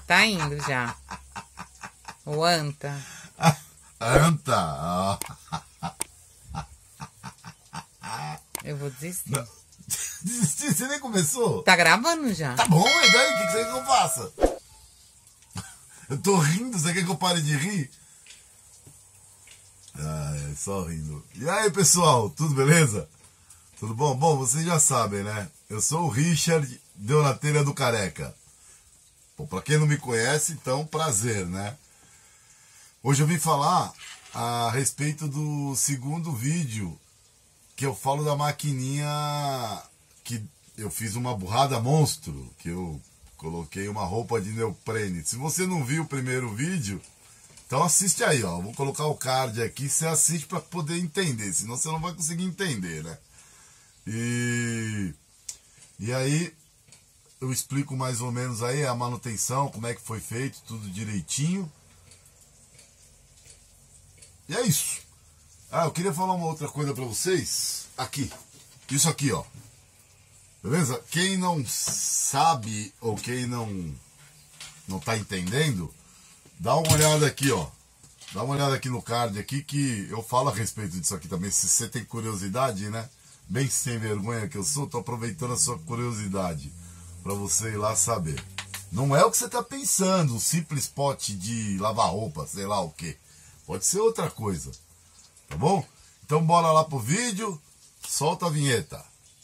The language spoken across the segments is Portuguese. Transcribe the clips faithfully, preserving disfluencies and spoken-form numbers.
Tá indo já. O anta. Anta. Eu vou desistir. Não. Desistir? Você nem começou? Tá gravando já. Tá bom, e daí? O que você quer que eu faça? Eu tô rindo, você quer que eu pare de rir? Ai, só rindo. E aí, pessoal, tudo beleza? Tudo bom? Bom, vocês já sabem, né? Eu sou o Richard, deu na telha do careca. Bom, pra quem não me conhece, então, prazer, né? Hoje eu vim falar a respeito do segundo vídeo que eu falo da maquininha que eu fiz uma burrada monstro, que eu coloquei uma roupa de neoprene. Se você não viu o primeiro vídeo, então assiste aí, ó. Vou colocar o card aqui, você assiste para poder entender, senão você não vai conseguir entender, né? E, e aí eu explico mais ou menos aí a manutenção, como é que foi feito, tudo direitinho. E é isso. Ah, eu queria falar uma outra coisa para vocês. Aqui. Isso aqui, ó. Beleza? Quem não sabe ou quem não não tá entendendo, dá uma olhada aqui, ó. Dá uma olhada aqui no card aqui que eu falo a respeito disso aqui também. Se você tem curiosidade, né? Bem sem vergonha que eu sou, tô aproveitando a sua curiosidade para você ir lá saber. Não é o que você tá pensando, um simples pote de lavar roupa, sei lá o quê. Pode ser outra coisa. Tá bom? Então bora lá pro vídeo. Solta a vinheta.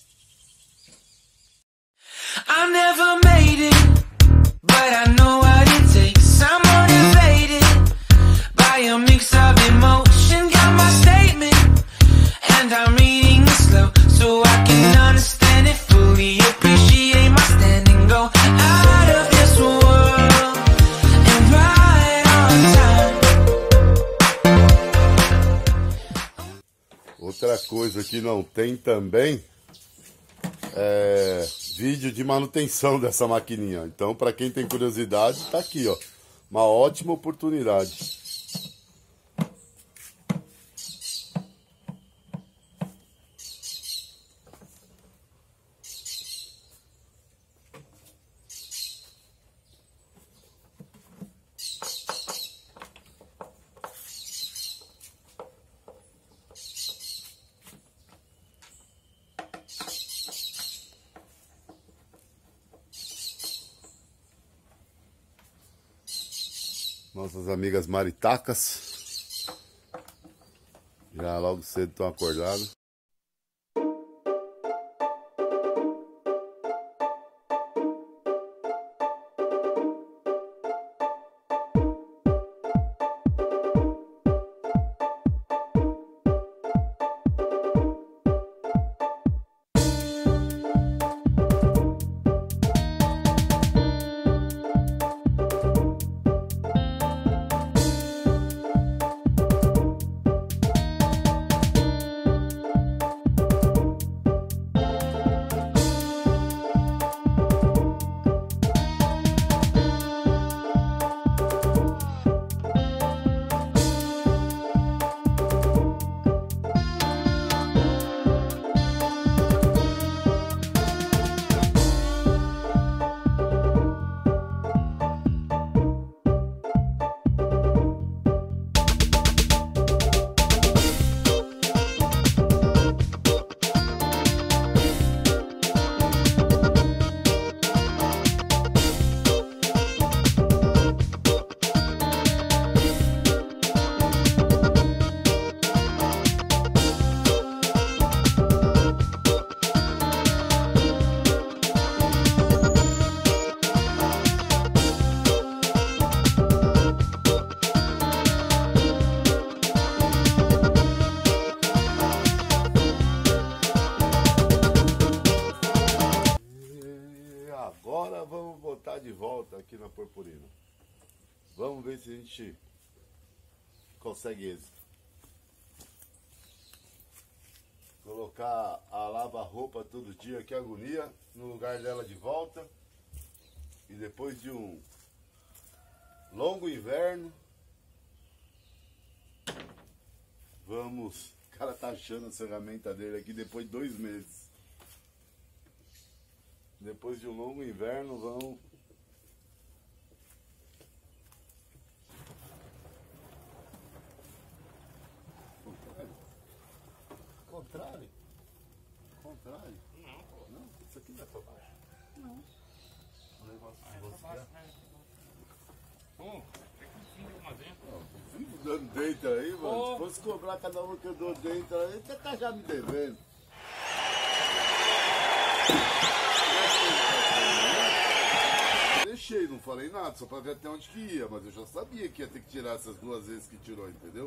I never made it, but I know what it takes. I'm motivated by a mix of emotion. Got my statement, and I'm reading it slow so I can understand it fully. Appreciate my standing, go out of this world and right on time. Outra coisa que não tem também é vídeo de manutenção dessa maquininha. Então, para quem tem curiosidade, tá aqui, ó. Uma ótima oportunidade. Nossas amigas maritacas já logo cedo estão acordadas. De volta aqui na Purpurina. Vamos ver se a gente consegue êxito. Colocar a lava-roupa todo dia, que agonia, no lugar dela de volta. E depois de um longo inverno, vamos... O cara tá achando a ferramenta dele aqui depois de dois meses. Depois de um longo inverno, vamos contrário. Contrário? Não, pô. Não, isso aqui não é pra baixo. Não. O negócio que você quer. Pô, tem que vir uma dentro. Vivo dando dentro aí, mano. Pô. Se fosse cobrar cada um que eu dou dentro aí, você tá já me devendo. Deixei, não falei nada, só pra ver até onde que ia, mas eu já sabia que ia ter que tirar essas duas vezes que tirou, entendeu?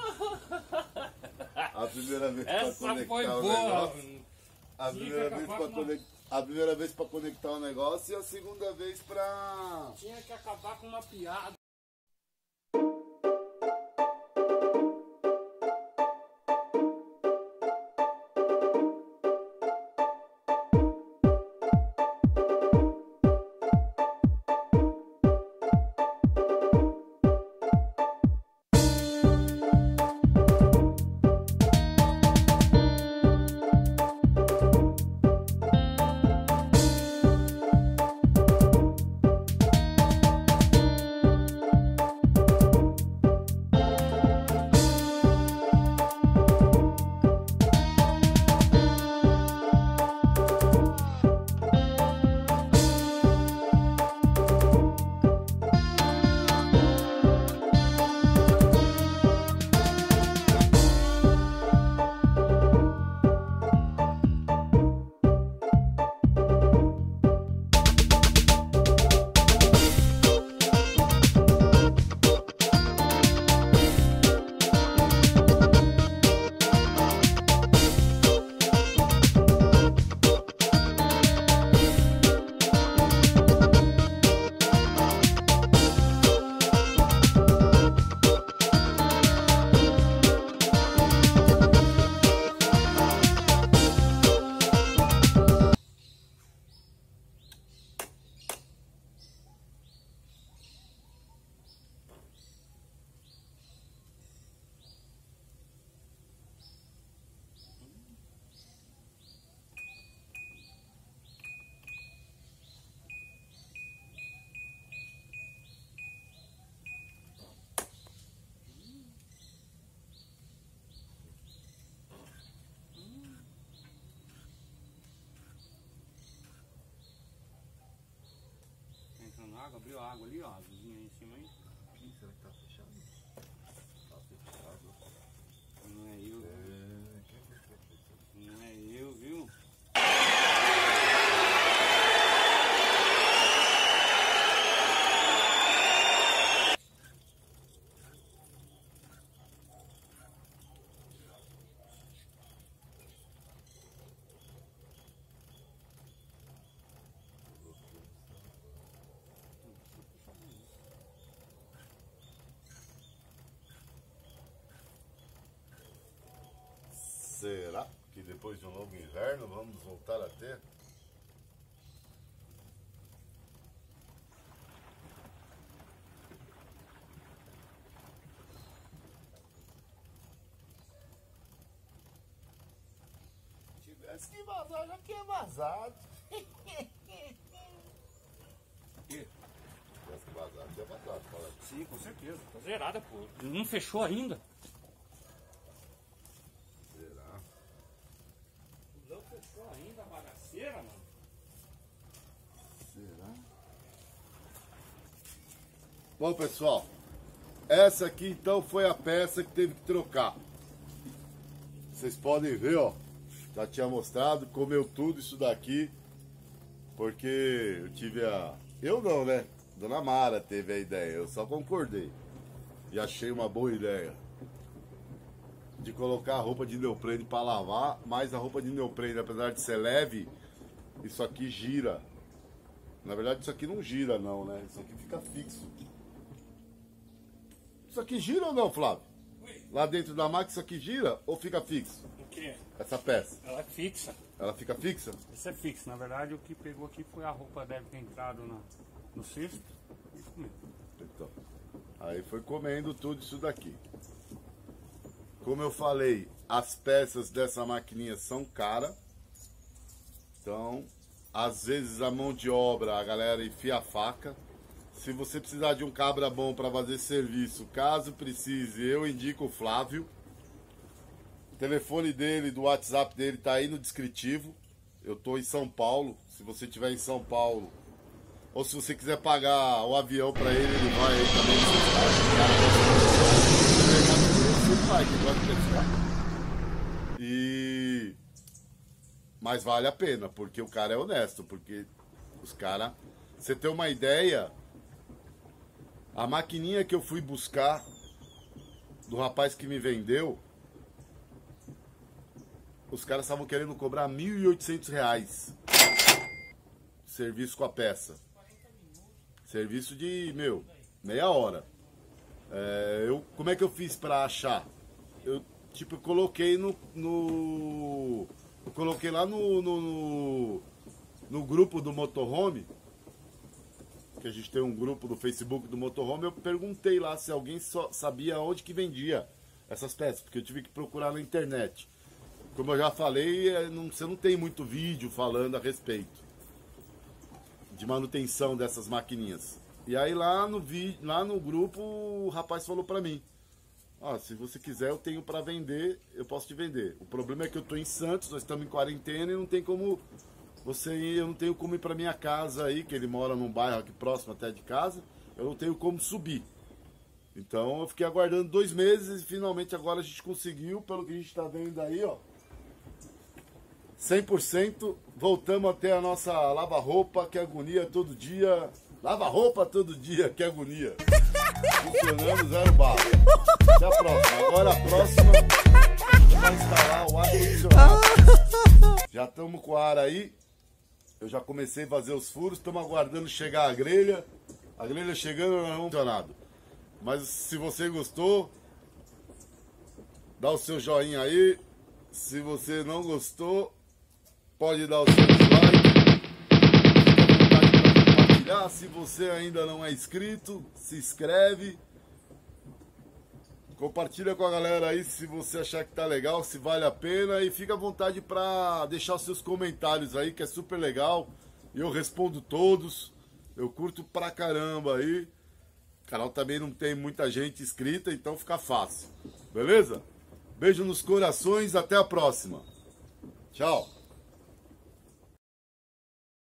A primeira vez pra Essa conectar foi o boa. negócio. A Sim, primeira, foi vez pra capaz de conec... a primeira vez pra conectar o negócio e a segunda vez pra. Tinha que acabar com uma piada. Entrando água, abriu a água ali, ó, a vizinha aí em cima aí. Ih, será que tá fechado? Tá fechado. Não é eu, É, quem que fechou? não é eu, viu? Será que depois de um longo inverno vamos voltar a ter? Tivesse que vazar, já tinha vazado. Que? Tivesse que vazar, tinha vazado. Fala. Sim, com certeza. Tá zerada, pô. Não fechou ainda. Será? Não fechou ainda a bagaceira, mano. Será? Bom, pessoal, essa aqui então foi a peça que teve que trocar. Vocês podem ver, ó, já tinha mostrado, comeu tudo isso daqui, porque eu tive a... Eu não, né? Dona Mara teve a ideia, eu só concordei. E achei uma boa ideia de colocar a roupa de neoprene para lavar, mas a roupa de neoprene, apesar de ser leve, isso aqui gira. Na verdade, isso aqui não gira não, né? Isso aqui fica fixo. Isso aqui gira ou não, Flávio? Ui, Lá dentro da máquina isso aqui gira ou fica fixo? o quê? Essa peça, Ela é fixa. ela fica fixa? Isso é fixo. Na verdade, o que pegou aqui foi a roupa, deve ter entrado na, no cesto. Isso mesmo. Então, aí foi comendo tudo isso daqui. Como eu falei, as peças dessa maquininha são caras. Então, às vezes a mão de obra, a galera enfia a faca. Se você precisar de um cabra bom para fazer serviço, caso precise, eu indico o Flávio. O telefone dele, do WhatsApp dele tá aí no descritivo. Eu tô em São Paulo. Se você estiver em São Paulo, ou se você quiser pagar o avião pra ele, ele vai aí também. Você vai, que gosta de pescar. E... Mas vale a pena, porque o cara é honesto. Porque os caras... Você tem uma ideia... A maquininha que eu fui buscar do rapaz que me vendeu, os caras estavam querendo cobrar mil e oitocentos reais. Serviço com a peça. Serviço de, meu, meia hora. É, eu, como é que eu fiz pra achar? Eu, tipo, coloquei no... no eu coloquei lá no, no, no, no grupo do Motorhome, que a gente tem um grupo do Facebook do Motorhome. Eu perguntei lá se alguém só sabia onde que vendia essas peças, porque eu tive que procurar na internet. Como eu já falei, não, você não tem muito vídeo falando a respeito de manutenção dessas maquininhas. E aí lá no, vi, lá no grupo o rapaz falou pra mim: ah, se você quiser eu tenho pra vender, eu posso te vender. O problema é que eu tô em Santos, nós estamos em quarentena e não tem como você ir, eu não tenho como ir pra minha casa aí, que ele mora num bairro aqui próximo até de casa, eu não tenho como subir. Então eu fiquei aguardando dois meses e finalmente agora a gente conseguiu, pelo que a gente tá vendo aí, ó. cem por cento, voltamos até a nossa lava-roupa, que agonia todo dia. Lava-roupa todo dia, que agonia. Funcionando, zero bala. Até a próxima. Agora a próxima vai instalar o ar-condicionado. Já estamos com o ar aí. Eu já comecei a fazer os furos, estamos aguardando chegar a grelha. A grelha chegando, nós vamos funcionado. Mas se você gostou, dá o seu joinha aí. Se você não gostou, pode dar o seu dislike. Fica à vontade para compartilhar. Se você ainda não é inscrito, se inscreve. Compartilha com a galera aí se você achar que tá legal, se vale a pena. E fica à vontade para deixar os seus comentários aí, que é super legal. Eu respondo todos. Eu curto pra caramba aí. O canal também não tem muita gente inscrita, então fica fácil. Beleza? Beijo nos corações, até a próxima. Tchau.